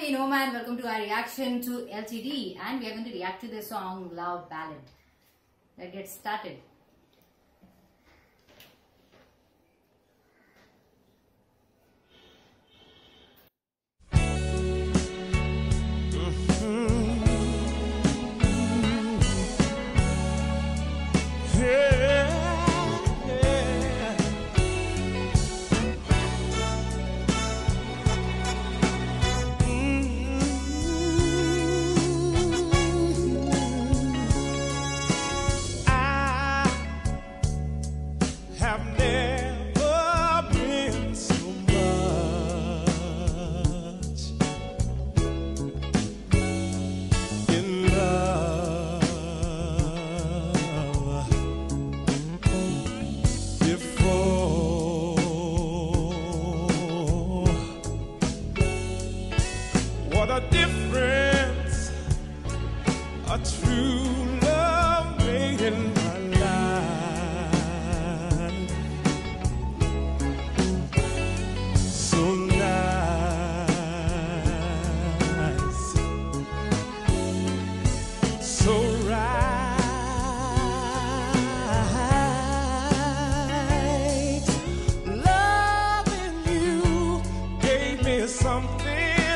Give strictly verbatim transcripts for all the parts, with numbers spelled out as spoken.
I'm Noma and welcome to our reaction to L T D, and we are going to react to the song Love Ballad. Let's get started. What a difference a true love made in my life. So nice, so right. Loving you gave me something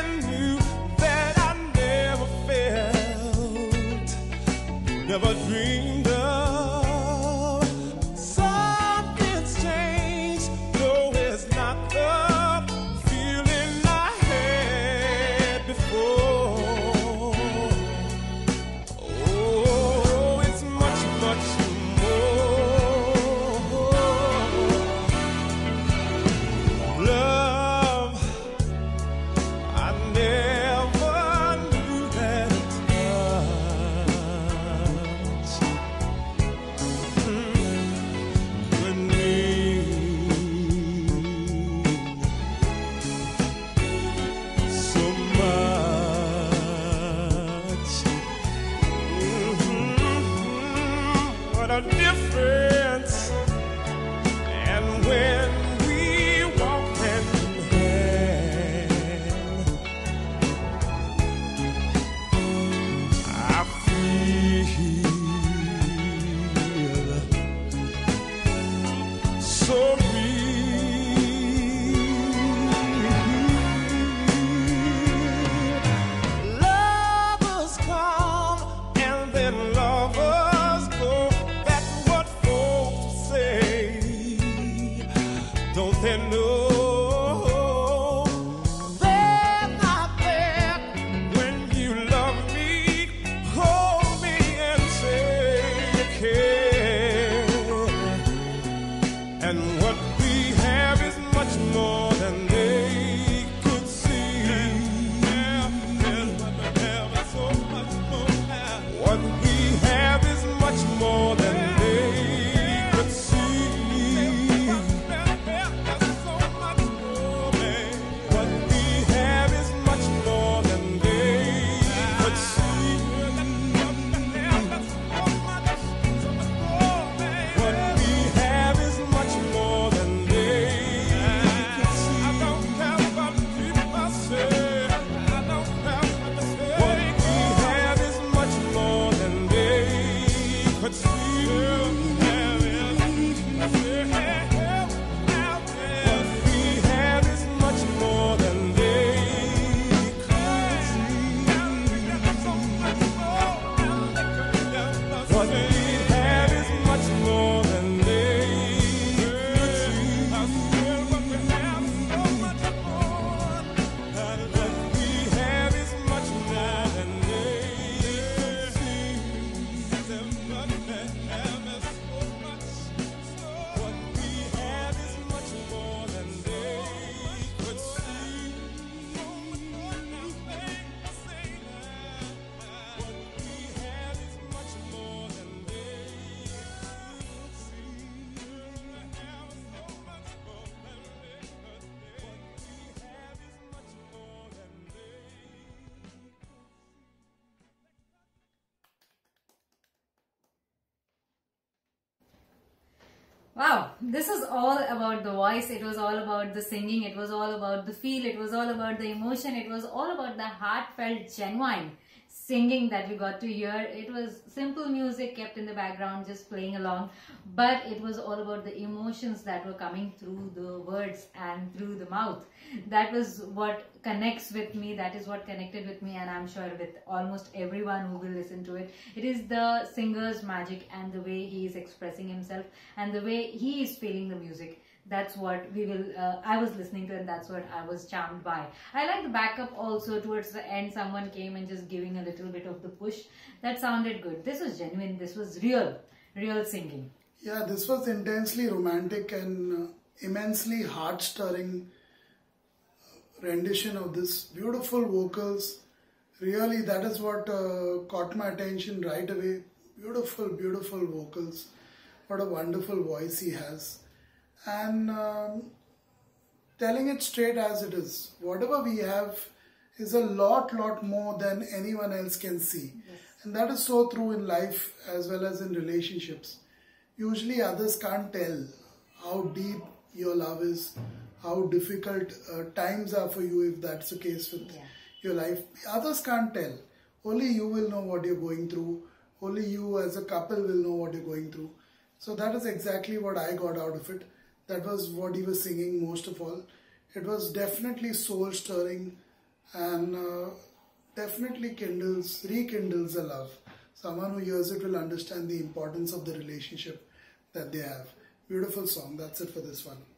never dreamed of. Something's changed, no, it's not the feeling I had before. Oh, it's much, much more. Love Wow, this is all about the voice, it was all about the singing, it was all about the feel, it was all about the emotion, it was all about the heartfelt, genuine singing that we got to hear. It was simple music kept in the background, just playing along, but it was all about the emotions that were coming through the words and through the mouth. That was what connects with me, that is what connected with me, and I'm sure with almost everyone who will listen to it. It is the singer's magic and the way he is expressing himself and the way he is feeling the music. That's what we will, uh, I was listening to, and that's what I was charmed by. I like the backup also. Towards the end, someone came and just giving a little bit of the push. That sounded good. This was genuine. This was real, real singing. Yeah, this was intensely romantic and uh, immensely heart-stirring rendition of this. Beautiful vocals. Really, that is what uh, caught my attention right away. Beautiful, beautiful vocals. What a wonderful voice he has. And um, telling it straight as it is. Whatever we have is a lot, lot more than anyone else can see. Yes. And that is so true in life as well as in relationships. Usually others can't tell how deep your love is, how difficult uh, times are for you if that's the case with yeah. your life. Others can't tell. Only you will know what you're going through. Only you as a couple will know what you're going through. So that is exactly what I got out of it. That was what he was singing most of all. It was definitely soul stirring and uh, definitely kindles, rekindles a love. Someone who hears it will understand the importance of the relationship that they have. Beautiful song. That's it for this one.